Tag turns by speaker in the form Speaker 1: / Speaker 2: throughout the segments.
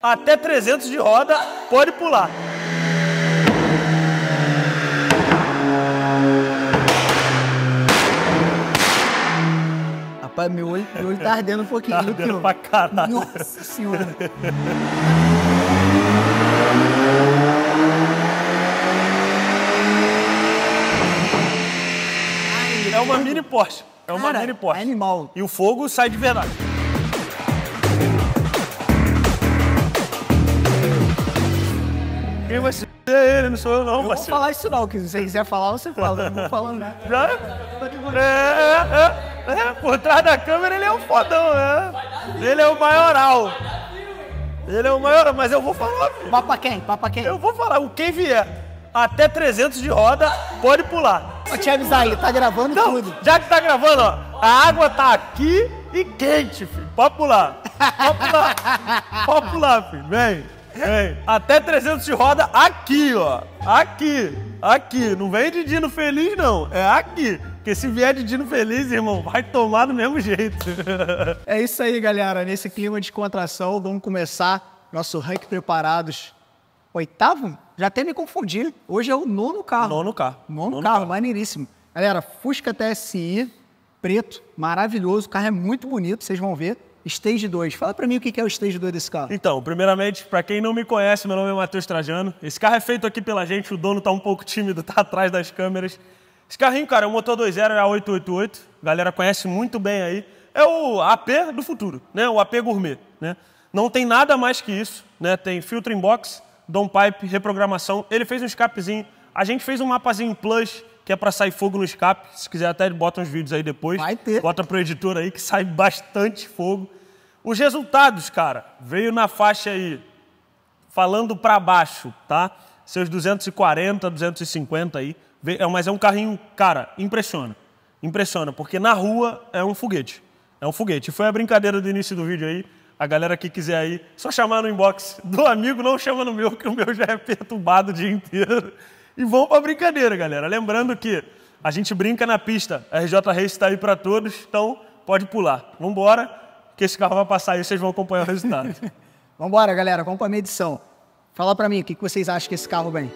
Speaker 1: Até 300 de roda, pode pular.
Speaker 2: Rapaz, meu olho tá ardendo um pouquinho.
Speaker 1: Tá ardendo pra caralho.
Speaker 2: Nossa senhora.
Speaker 1: É uma mini Porsche. É uma
Speaker 2: Cara,
Speaker 1: mini Porsche.
Speaker 2: é animal.
Speaker 1: E o fogo sai de verdade. Quem vai ser ele? Não sou eu, não,
Speaker 2: Eu vou
Speaker 1: parceiro.
Speaker 2: falar isso não, que se você quiser falar, você fala. Eu não vou falando nada.
Speaker 1: Já? Por trás da câmera ele é um fodão, né? Ele é o maioral. Ele é o maioral, mas eu vou falar, filho.
Speaker 2: Papa quem? Papa quem?
Speaker 1: Eu vou falar, o quem vier até 300 de roda, pode pular.
Speaker 2: Vou te avisar aí, tá gravando tudo.
Speaker 1: Já que tá gravando, ó, a água tá aqui e quente, filho. Pode pular. Pode pular. Pode pular, filho. Vem. Até 300 de roda aqui, ó. Aqui. Aqui. Não vem de Dino Feliz, não. É aqui. Porque se vier de Dino Feliz, irmão, vai tomar do mesmo jeito.
Speaker 2: É isso aí, galera. Nesse clima de contração, vamos começar nosso ranking preparados. Oitavo? Já até me confundi. Hoje é o nono carro.
Speaker 1: Nono carro.
Speaker 2: Nono carro, maneiríssimo. Galera, Fusca TSI, preto, maravilhoso. O carro é muito bonito, vocês vão ver. Stage 2. Fala pra mim o que é o Stage 2 desse carro.
Speaker 1: Então, primeiramente, pra quem não me conhece, meu nome é Matheus Trajano. Esse carro é feito aqui pela gente, o dono tá um pouco tímido, tá atrás das câmeras. Esse carrinho, cara, é um motor 2.0, é a 888. A galera conhece muito bem aí. É o AP do futuro, né? O AP Gourmet, né? Não tem nada mais que isso, né? Tem filtro in box, downpipe, reprogramação. Ele fez um escapezinho. A gente fez um mapazinho plus, que é pra sair fogo no escape. Se quiser até bota uns vídeos aí depois.
Speaker 2: Vai ter.
Speaker 1: Bota pro editor aí que sai bastante fogo. Os resultados, cara, veio na faixa aí, falando pra baixo, tá? Seus 240, 250 aí. Mas é um carrinho, cara, impressiona. Impressiona, porque na rua é um foguete. É um foguete. Foi a brincadeira do início do vídeo aí. A galera que quiser aí, só chamar no inbox do amigo, não chama no meu, que o meu já é perturbado o dia inteiro. E vão pra brincadeira, galera. Lembrando que a gente brinca na pista. A RJ Race tá aí pra todos, então pode pular. Vambora, que esse carro vai passar aí, vocês vão acompanhar o resultado.
Speaker 2: Vambora, galera, vamos pra medição. Fala pra mim, o que vocês acham que esse carro vem?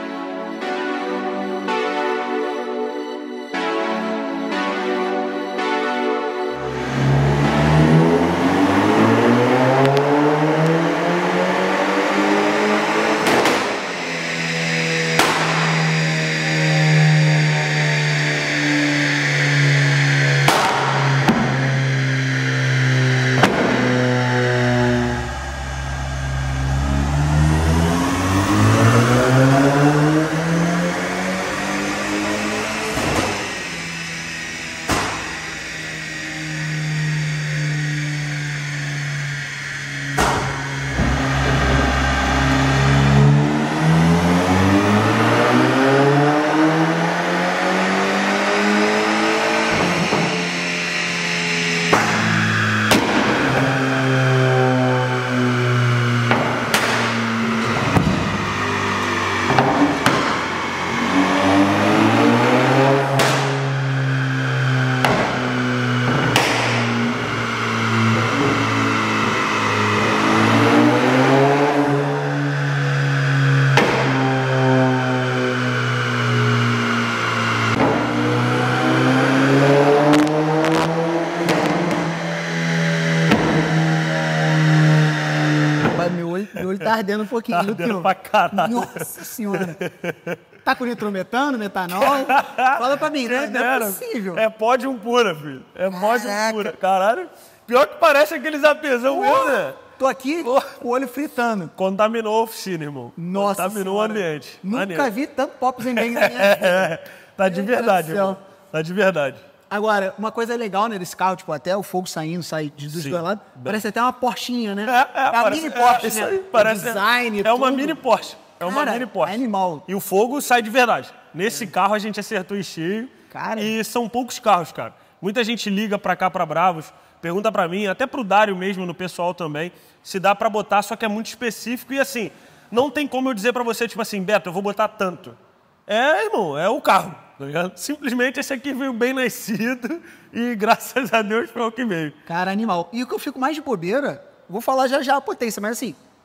Speaker 2: Meu olho tá ardendo um pouquinho.
Speaker 1: Tá ardendo pra caralho.
Speaker 2: Nossa senhora. Tá com nitrometano, metanol? Fala pra mim, né? Não é possível.
Speaker 1: É pódio pura, filho. É pódio pura. Caralho. Pior que parece aqueles apesão mesmo, né?
Speaker 2: Tô aqui com o olho fritando.
Speaker 1: Contaminou a oficina, irmão.
Speaker 2: Nossa
Speaker 1: Contaminou o ambiente.
Speaker 2: Nunca vi tanto Pops em bem na minha vida.
Speaker 1: Tá de verdade, irmão. Tá de verdade.
Speaker 2: Agora, uma coisa legal, né, desse carro, tipo, até o fogo saindo, sai dos dois lados, parece até uma Porschinha, né?
Speaker 1: A
Speaker 2: mini Porsche,
Speaker 1: isso
Speaker 2: né?
Speaker 1: aí, parece,
Speaker 2: design,
Speaker 1: é uma
Speaker 2: tudo.
Speaker 1: mini Porsche. É uma
Speaker 2: Cara,
Speaker 1: mini Porsche.
Speaker 2: é animal.
Speaker 1: E o fogo sai de verdade. Nesse carro a gente acertou em cheio.
Speaker 2: Cara.
Speaker 1: E são poucos carros, cara. Muita gente liga pra cá, pra Bravos, pergunta pra mim, até pro Dário mesmo, no pessoal também, se dá pra botar, só que é muito específico. E assim, não tem como eu dizer pra você, tipo assim, Beto, eu vou botar tanto. É, irmão, é o carro. Tá ligado? Simplesmente esse aqui veio bem nascido e graças a Deus foi o que veio.
Speaker 2: Cara, animal. E o que eu fico mais de bobeira, vou falar já já a potência, mas assim,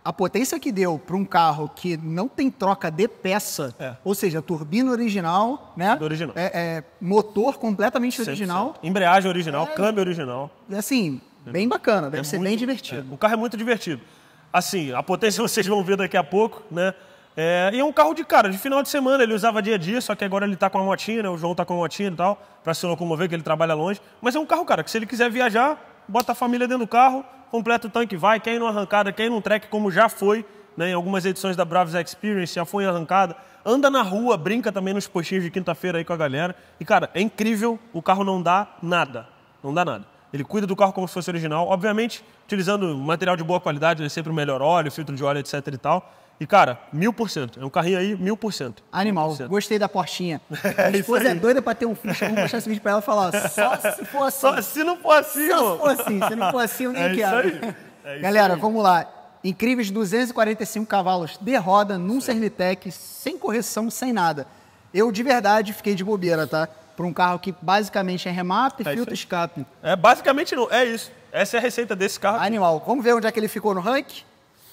Speaker 2: a potência que deu para um carro que não tem troca de peça, ou seja, turbina original, né?
Speaker 1: Do original.
Speaker 2: Motor completamente
Speaker 1: 100%.
Speaker 2: original.
Speaker 1: Embreagem original, câmbio original.
Speaker 2: Assim, bem bacana, deve ser bem divertido.
Speaker 1: O carro é muito divertido. Assim, a potência vocês vão ver daqui a pouco, né? E é um carro de final de semana, ele usava dia a dia, só que agora ele tá com a motinha, né? O João tá com a motinha e tal, para se locomover, que ele trabalha longe. Mas é um carro, cara, que se ele quiser viajar, bota a família dentro do carro, completa o tanque, vai, quer ir numa arrancada, quer ir num track, como já foi, né? Em algumas edições da Bravos Experience, já foi em arrancada. Anda na rua, brinca também nos postinhos de quinta-feira aí com a galera. E, cara, é incrível, o carro não dá nada. Não dá nada. Ele cuida do carro como se fosse original, obviamente, utilizando material de boa qualidade, né? Sempre o melhor óleo, filtro de óleo, etc e tal. E, cara, 1000%. É um carrinho aí, 1000%.
Speaker 2: Animal.
Speaker 1: 1000%.
Speaker 2: Gostei da Portinha. Minha esposa é doida pra ter um Fusca. Vamos mostrar esse vídeo pra ela e falar, só se for assim.
Speaker 1: Só se não for assim,
Speaker 2: Só se for assim. Se não for assim, eu nem quero.
Speaker 1: Isso aí.
Speaker 2: Galera, vamos lá. Incríveis 245 cavalos de roda num Sermitec, sem correção, sem nada. Eu, de verdade, fiquei de bobeira, tá? Por um carro que basicamente é remap e filtro escape.
Speaker 1: Basicamente não. É isso. Essa é a receita desse carro.
Speaker 2: Animal. Vamos ver onde é que ele ficou no ranking?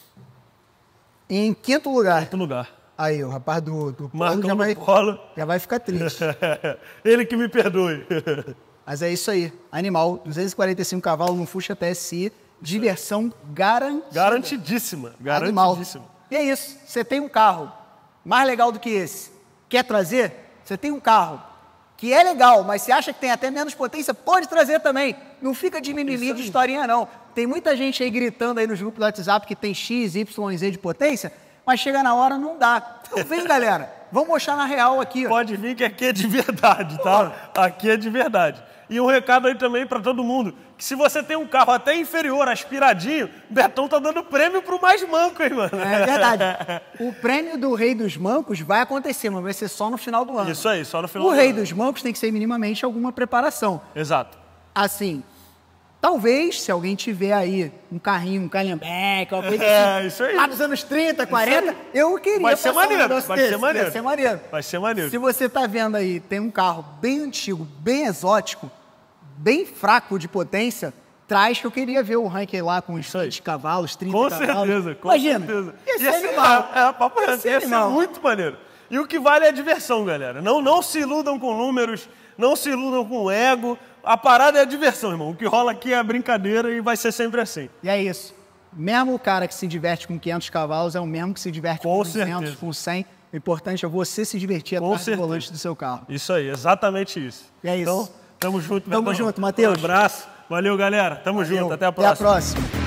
Speaker 2: Em quinto lugar.
Speaker 1: Quinto lugar.
Speaker 2: Aí, o rapaz do
Speaker 1: Marcão
Speaker 2: Polo já vai ficar triste.
Speaker 1: Ele que me perdoe.
Speaker 2: Mas é isso aí. Animal, 245 cavalos no Fusca TSI. Diversão garantida.
Speaker 1: Garantidíssima.
Speaker 2: Animal.
Speaker 1: Garantidíssima.
Speaker 2: E é isso. Você tem um carro mais legal do que esse. Quer trazer? Você tem um carro que é legal, mas você acha que tem até menos potência? Pode trazer também. Não fica de mimimi de historinha, não. Tem muita gente aí gritando aí nos grupos do WhatsApp que tem X, Y, Z de potência, mas chega na hora, não dá. Então vem, galera. Vamos mostrar na real aqui. Ó.
Speaker 1: Pode vir que aqui é de verdade, tá? Aqui é de verdade. E um recado aí também para todo mundo, que se você tem um carro até inferior, aspiradinho, Betão tá dando prêmio pro mais manco, hein, mano?
Speaker 2: É verdade. O prêmio do Rei dos Mancos vai acontecer, mas vai ser só no final do ano.
Speaker 1: Isso aí, só no final
Speaker 2: do ano.
Speaker 1: O
Speaker 2: Rei dos Mancos tem que ser minimamente alguma preparação.
Speaker 1: Exato.
Speaker 2: Assim, talvez, se alguém tiver aí um carrinho, um calhambeque, uma coisa assim,
Speaker 1: isso aí.
Speaker 2: lá dos anos 30, 40, eu queria
Speaker 1: Vai ser maneiro,
Speaker 2: Vai ser maneiro.
Speaker 1: Vai ser maneiro.
Speaker 2: Se você tá vendo aí, tem um carro bem antigo, bem exótico, bem fraco de potência, traz que eu queria ver o ranking lá com uns 20 cavalos, 30
Speaker 1: com
Speaker 2: cavalos.
Speaker 1: Certeza, com
Speaker 2: Imagina,
Speaker 1: certeza.
Speaker 2: Ia ser animal.
Speaker 1: Papo ia ser muito maneiro. E o que vale é a diversão, galera. Não se iludam com números, não se iludam com ego. A parada é a diversão, irmão. O que rola aqui é a brincadeira e vai ser sempre assim.
Speaker 2: E é isso. Mesmo o cara que se diverte com 500 cavalos é o mesmo que se diverte com 200, com 100. O importante é você se divertir atrás do volante do seu carro.
Speaker 1: Isso aí, exatamente isso.
Speaker 2: E é isso.
Speaker 1: Então, tamo junto,
Speaker 2: Tamo junto, Matheus.
Speaker 1: Um abraço. Valeu, galera. Tamo junto. Até a próxima.
Speaker 2: Até a próxima.